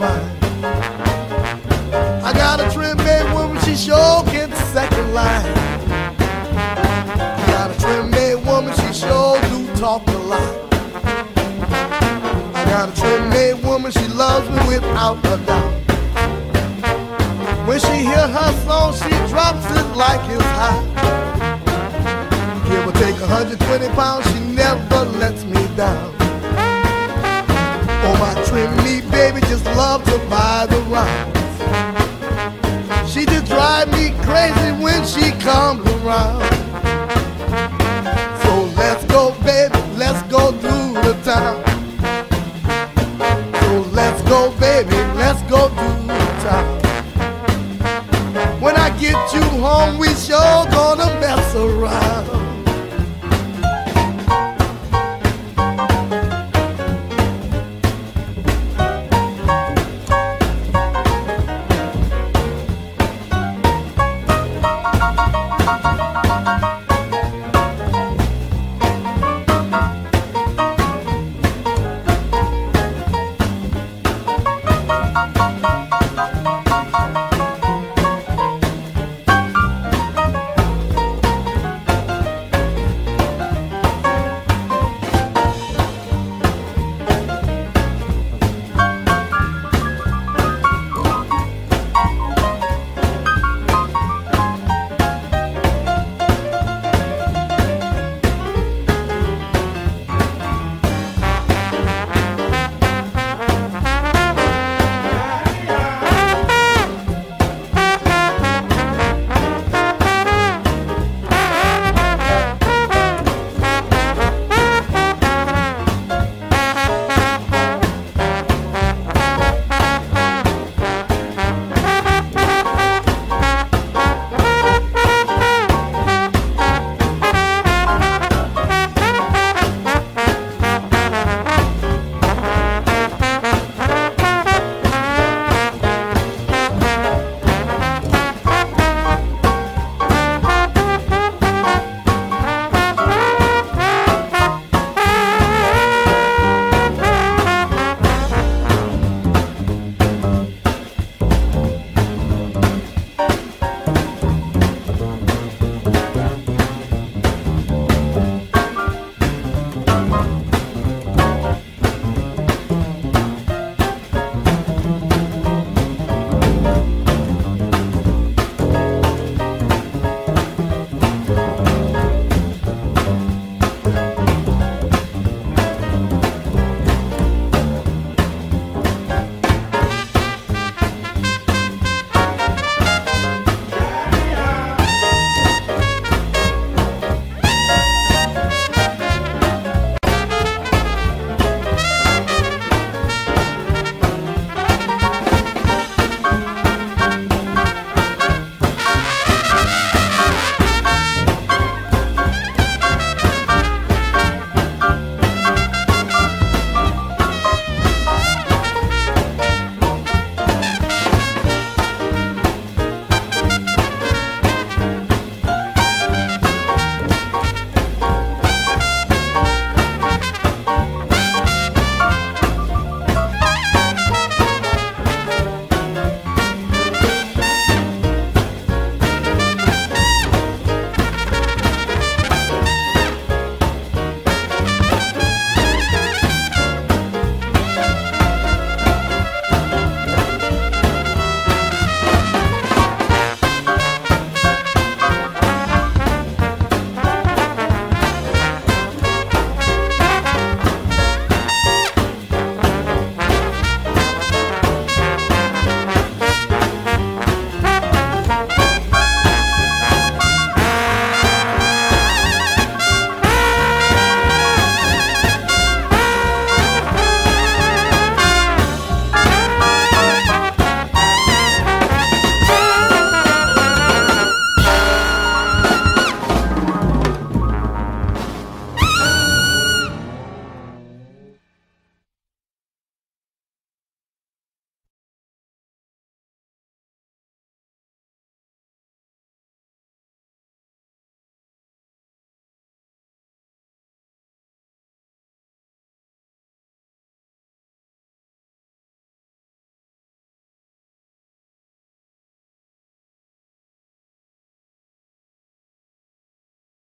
mine. I got a trim-made woman, she sure gets second line. I got a trim-made woman, she sure do talk a lot. I got a trim-made woman, she loves me without a doubt. When she hear her song, she drops it like it's hot. Give or take 120 pounds, she never lets me down. Oh, my trim-me baby just loves to buy the rounds. She just drive me crazy when she comes around. So let's go, baby, let's go through the town. So let's go, baby, let's go through the town. When I get you home, we sure gonna mess around.